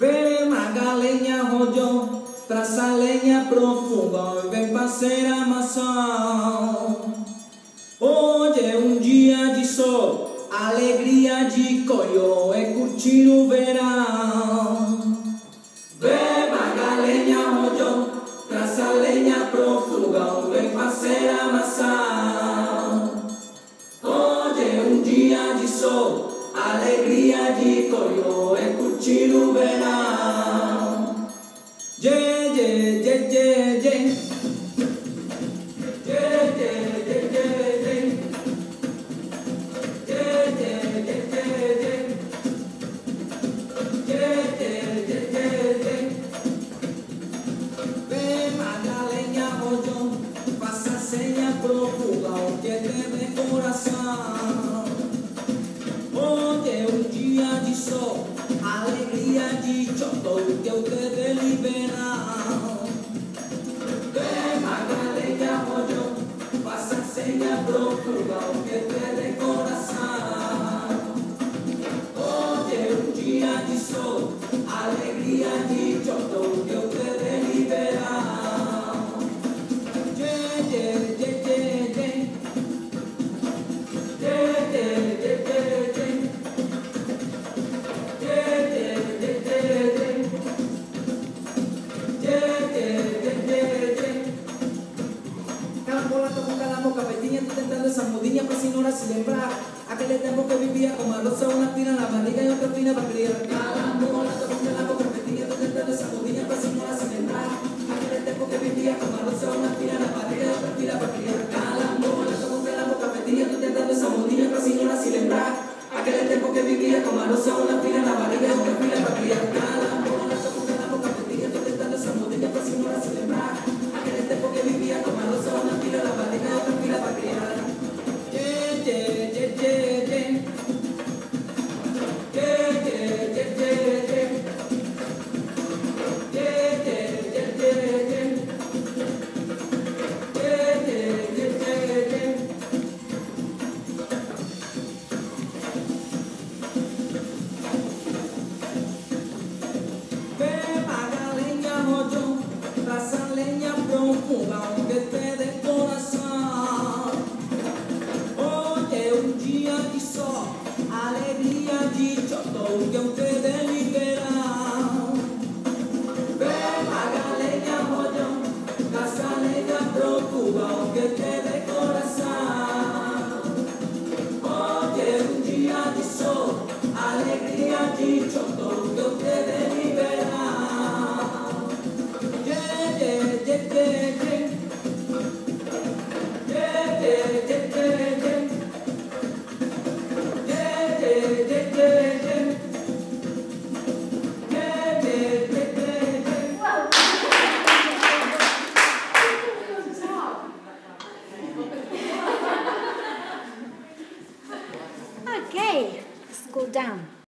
Verema a lenha rodeou, traz a lenha profunda e vem fazer a maçã. Hoje é um dia de sol, alegria de coio e curtir o verão. Verema a lenha rodeou, traz a lenha profunda e vem fazer a maçã. Hoje é um dia de sol, alegria de coio e curtir o verão. Yeah, yeah, yeah, yeah, yeah. Yeah, yeah, yeah, yeah, yeah. Yeah, yeah, yeah, yeah, yeah. Yeah, yeah, yeah, yeah, yeah. Vem Magalenha Rojão, faça a senha pro fogão que tem coração. Hoje é um dia de sol, alegria de chotô que eu te dê liberar. Vem Magalenha Rojão, faça a senha pro fogão que te dê coração. Hoje é um dia de sol, alegria de chotô que eu te dê liberar. Yeah, yeah, yeah, yeah, yeah. Yeah, yeah, yeah, yeah, yeah. Yeah, yeah, yeah, yeah, yeah. Yeah, yeah, yeah, yeah, yeah. Carambola, toco calamboca, pequeña, tú tentando esa mudinha pra senhora se lembrar. Aquele tempo que vivia com uma roça, uma fina na barriga e outra fina pra criar. Carambola, toco calamboca, pequeña, tú tentando esa mudinha pra senhora se lembrar. Aquele tempo que vivia com uma roça, uma fina na barriga e outra fina pra criar. Calambola, toco calamboca, pequeña, tú tentando esa mudinha pra senhora se lembrar. Aquele tempo que vivia com uma roça, uma fina na barriga e outra fina pra criar. Calambola, toco calamboca, pequeña, tú tentando esa mudinha pra senhora se lembrar. Aquele tempo que vivia com uma roça, uma fina na barriga e outra fina pra criar. Yeah, yeah, yeah, yeah, yeah. Yeah, yeah, yeah, yeah, yeah. Yeah, yeah, yeah, yeah, yeah. Yeah, yeah, yeah, yeah, yeah. Vem Magalenha Rojão, traz a lenha pro fogão que te dê coração. Hoje é um dia de sol, alegria de chotô que eu te dê liberar. Vem Magalenha Rojão, traz a lenha pro fogão que te dê coração. Hoje é um dia de sol, alegria de chotô que eu te dê liberar. Yeah, yeah, yeah, yeah, yeah. Yeah, yeah, yeah, yeah, yeah. Yeah, yeah, yeah, yeah, yeah. Yeah, yeah, yeah, yeah, yeah. Okay, let's go down.